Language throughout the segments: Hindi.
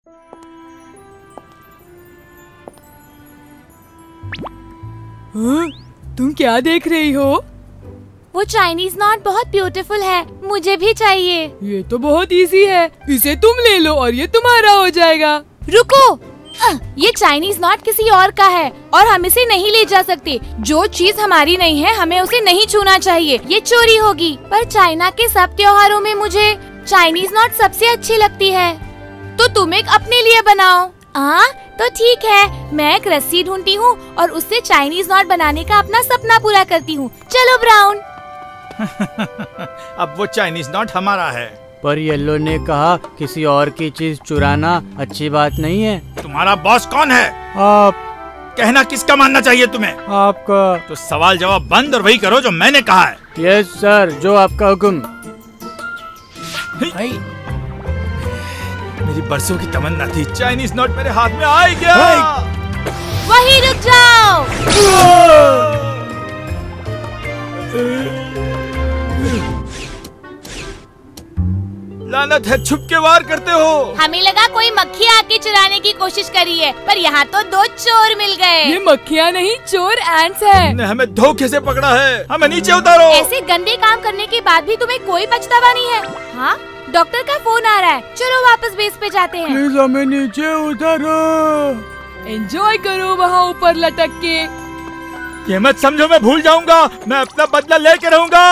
हाँ? तुम क्या देख रही हो? वो चाइनीज नॉट बहुत ब्यूटीफुल है, मुझे भी चाहिए। ये तो बहुत इजी है, इसे तुम ले लो और ये तुम्हारा हो जाएगा। रुको, ये चाइनीज नॉट किसी और का है और हम इसे नहीं ले जा सकते। जो चीज हमारी नहीं है हमें उसे नहीं छूना चाहिए, ये चोरी होगी। पर चाइना के सब त्योहारों में मुझे चाइनीज नॉट सबसे अच्छी लगती है, तो तुम एक अपने लिए बनाओ। तो ठीक है, मैं एक रस्सी ढूंढती हूँ और उससे चाइनीज नॉट बनाने का अपना सपना पूरा करती हूँ। चलो ब्राउन। अब वो चाइनीज नॉट हमारा है। पर येलो ने कहा किसी और की चीज चुराना अच्छी बात नहीं है। तुम्हारा बॉस कौन है? आप। कहना किसका मानना चाहिए तुम्हें? आपका। तो सवाल जवाब बंद और वही करो जो मैंने कहा है। यस सर, जो आपका हुक्म। मेरी बरसों की तमन्ना थी, चाइनीज नॉट मेरे हाथ में आ ही गया। वहीं रुक जाओ। लानत है, छुप के वार करते हो। हमें लगा कोई मक्खी आके चुराने की कोशिश करी है, पर यहाँ तो दो चोर मिल गए। ये मक्खियाँ नहीं, चोर एंट्स है। तुमने हमें धोखे से पकड़ा है, हमें नीचे उतारो। ऐसे गंदे काम करने के बाद भी तुम्हें कोई पछतावा नहीं है? हाँ, डॉक्टर का फोन आ रहा है, चलो वापस बेस पे जाते हैं। प्लीज हमें नीचे उतारो। एंजॉय करो वहाँ ऊपर लटक के। ये मत समझो मैं भूल जाऊंगा, मैं अपना बदला लेके रहूंगा।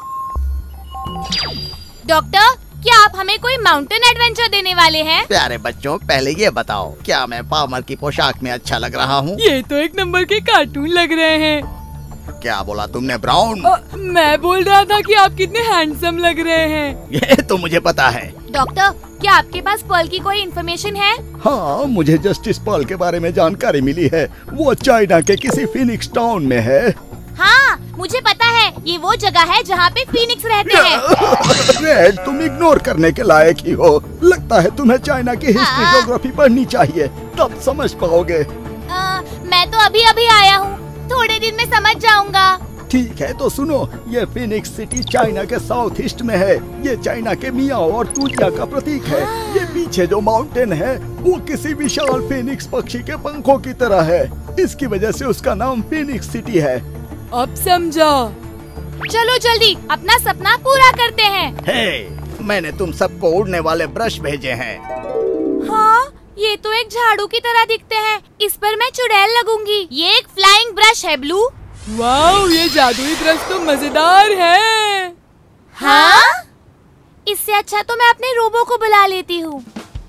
डॉक्टर, क्या आप हमें कोई माउंटेन एडवेंचर देने वाले हैं? प्यारे बच्चों, पहले ये बताओ, क्या मैं फार्मर की पोशाक में अच्छा लग रहा हूँ? ये तो एक नंबर के कार्टून लग रहे हैं। क्या बोला तुमने ब्राउन? मैं बोल रहा था कि आप कितने हैंडसम लग रहे हैं। ये तो मुझे पता है। डॉक्टर, क्या आपके पास पर्ल की कोई इन्फॉर्मेशन है? हाँ, मुझे जस्टिस पर्ल के बारे में जानकारी मिली है। वो चाइना के किसी फिनिक्स टाउन में है। हाँ, मुझे पता है, ये वो जगह है जहाँ पे फीनिक्स रहते हैं। रेड, तुम इग्नोर करने के लायक ही हो। लगता है तुम्हें चाइना की हिस्ट्री ज्योग्राफी पढ़नी चाहिए, तब समझ पाओगे। मैं तो अभी अभी आया हूँ, थोड़े दिन में समझ जाऊंगा। ठीक है तो सुनो, ये फिनिक्स सिटी चाइना के साउथ ईस्ट में है। ये चाइना के मियाओ और तूतिया का प्रतीक है। ये पीछे जो माउंटेन है वो किसी विशाल फिनिक्स पक्षी के पंखों की तरह है। इसकी वजह से उसका नाम फिनिक्स सिटी है। अब समझा। चलो जल्दी अपना सपना पूरा करते हैं। हे, मैंने तुम सबको उड़ने वाले ब्रश भेजे हैं। हाँ, ये तो एक झाड़ू की तरह दिखते हैं। इस पर मैं चुड़ैल लगूंगी। ये एक फ्लाइंग ब्रश है ब्लू। वाओ, ये जादुई ब्रश तो मजेदार है। हाँ? इससे अच्छा तो मैं अपने रोबो को बुला लेती हूँ।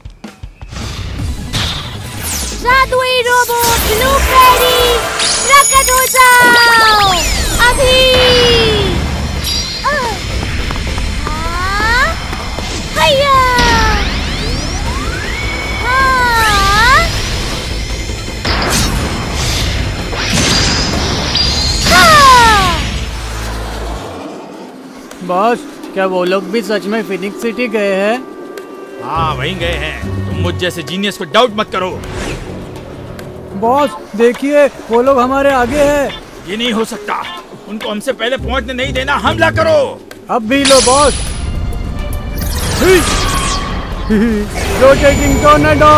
जादुई रोबो ब्लू फेरी, प्रकट हो जाओ अभी। हैया। बॉस, क्या वो लोग भी सच में फिनिक्स सिटी गए हैं? हाँ, वहीं गए हैं। तुम मुझ जैसे जीनियस को डाउट मत करो। बॉस देखिए, वो लोग हमारे आगे हैं। ये नहीं हो सकता, उनको हमसे पहले पहुंचने नहीं देना। हमला करो। अब भी लो बॉस। Rotating tornado.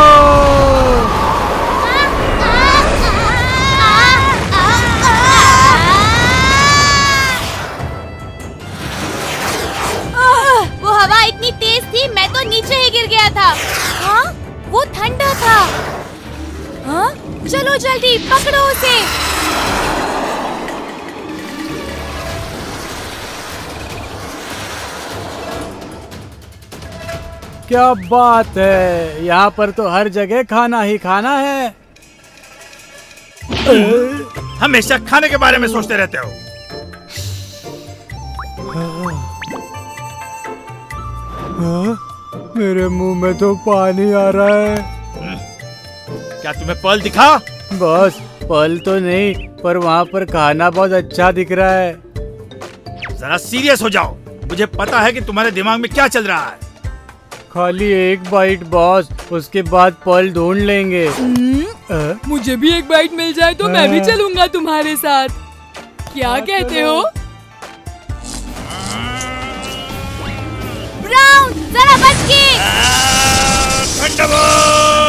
वो हवा इतनी तेज थी, मैं तो नीचे ही गिर गया था। हाँ, वो ठंडा था। हाँ, चलो जल्दी पकड़ो उसे। क्या बात है, यहाँ पर तो हर जगह खाना ही खाना है। हमेशा खाने के बारे में सोचते रहते हो। मेरे मुंह में तो पानी आ रहा है। क्या तुम्हें पर्ल दिखा? बॉस, पर्ल तो नहीं, पर वहाँ पर खाना बहुत अच्छा दिख रहा है। जरा सीरियस हो जाओ, मुझे पता है कि तुम्हारे दिमाग में क्या चल रहा है। खाली एक बाइट बॉस, उसके बाद पर्ल ढूंढ लेंगे। मुझे भी एक बाइट मिल जाए तो मैं भी चलूंगा तुम्हारे साथ। क्या कहते हो? ब्राउन, जरा बच के। थंडरबोल्ट!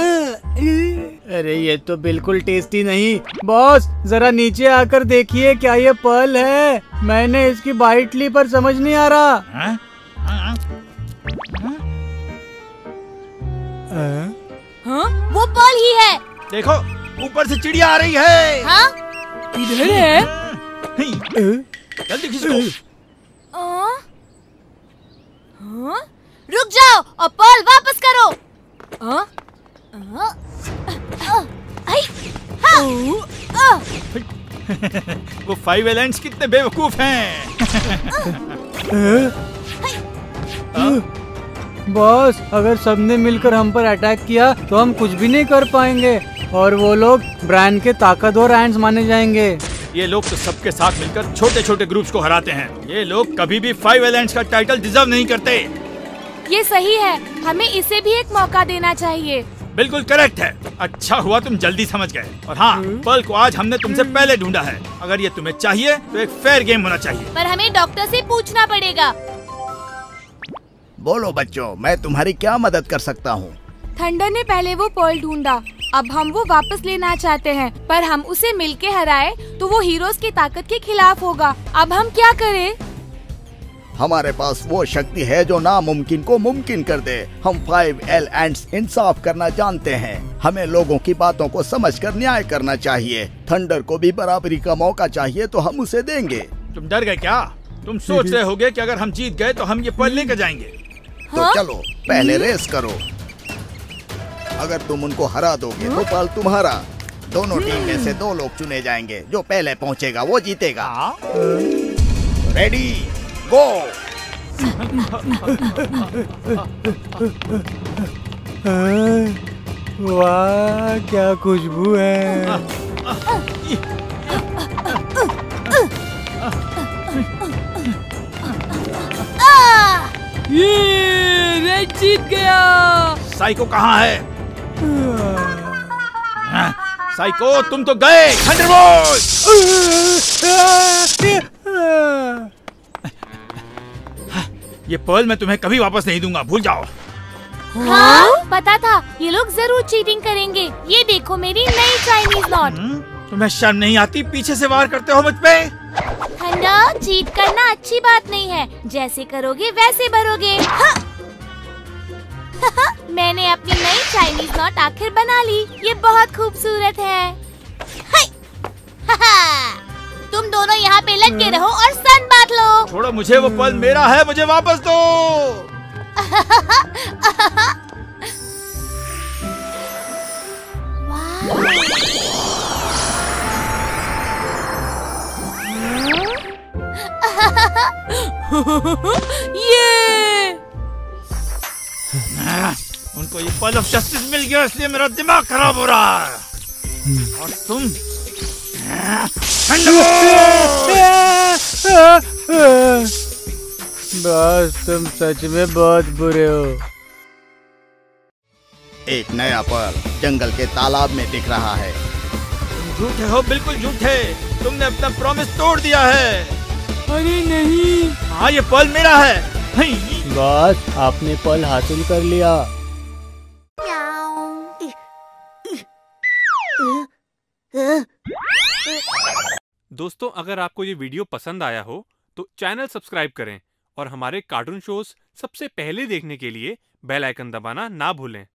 अरे ये तो बिल्कुल टेस्टी नहीं। बॉस जरा नीचे आकर देखिए, क्या ये पर्ल है? मैंने इसकी बाइट ली पर समझ नहीं आ रहा। हाँ? वो पर्ल ही है। देखो ऊपर से चिड़िया आ रही है। हाँ? इधर है। जल्दी खींचो। हाँ? रुक जाओ और पर्ल वापस करो। हाँ? वो 5 एलिमेंट्स कितने बेवकूफ हैं। बॉस अगर सबने मिलकर हम पर अटैक किया तो हम कुछ भी नहीं कर पाएंगे और वो लोग ब्रांड के ताकतवर एंड्स माने जाएंगे। ये लोग तो सबके साथ मिलकर छोटे छोटे ग्रुप्स को हराते हैं। ये लोग कभी भी 5 एलिमेंट्स का टाइटल डिजर्व नहीं करते। ये सही है, हमें इसे भी एक मौका देना चाहिए। बिल्कुल करेक्ट है। अच्छा हुआ तुम जल्दी समझ गए। और हाँ, पर्ल को आज हमने तुमसे पहले ढूंढा है। अगर ये तुम्हें चाहिए तो एक फेयर गेम होना चाहिए। पर हमें डॉक्टर से पूछना पड़ेगा। बोलो बच्चों, मैं तुम्हारी क्या मदद कर सकता हूँ? थंडर ने पहले वो पर्ल ढूंढा, अब हम वो वापस लेना चाहते हैं, पर हम उसे मिलके हराए तो वो हीरोज की ताकत के खिलाफ होगा। अब हम क्या करें? हमारे पास वो शक्ति है जो नामुमकिन को मुमकिन कर दे। हम 5 एलिमेंट्स इंसाफ करना जानते हैं। हमें लोगों की बातों को समझकर न्याय करना चाहिए। थंडर को भी बराबरी का मौका चाहिए तो हम उसे देंगे। तुम डर गए क्या? तुम सोच रहे होगे कि अगर हम जीत गए तो हम ये पर्ल लेकर जाएंगे। तो चलो पहले रेस करो। अगर तुम उनको हरा दोगे तो पर्ल तुम्हारा। दोनों टीम में से 2 लोग चुने जाएंगे। जो पहले पहुंचेगा वो जीतेगा। Ready go. वाह क्या खुशबू है। ये रेड जीत गया। साइको कहाँ है? साइको तुम तो गए। थंडरबोल्ट! ये पर्ल मैं तुम्हें कभी वापस नहीं दूंगा, भूल जाओ। हाँ? पता था ये लोग जरूर चीटिंग करेंगे। ये देखो मेरी नई चाइनीज नॉट। तुम्हें शर्म नहीं आती? पीछे से वार करते हो मुझ पे। थंडर, चीट करना अच्छी बात नहीं है। जैसे करोगे वैसे भरोगे। हाँ। मैंने अपनी नई चाइनीज नॉट आखिर बना ली। ये बहुत खूबसूरत है। तुम दोनों यहाँ पे लटके रहो और सन बांध लो। छोड़ो मुझे, वो पर्ल मेरा है, मुझे वापस दो। ये उनको ये पर्ल ऑफ जस्टिस मिल गया, इसलिए मेरा दिमाग खराब हो रहा है। और तुम बस तुम सच में बहुत बुरे हो। एक नया पर्ल जंगल के तालाब में दिख रहा है। तुम झूठे हो, बिल्कुल झूठे। तुमने अपना प्रॉमिस तोड़ दिया है। अरे नहीं। हाँ ये पर्ल मेरा है। बस आपने पर्ल हासिल कर लिया। दोस्तों अगर आपको ये वीडियो पसंद आया हो तो चैनल सब्सक्राइब करें और हमारे कार्टून शोज सबसे पहले देखने के लिए बेल आइकन दबाना ना भूलें।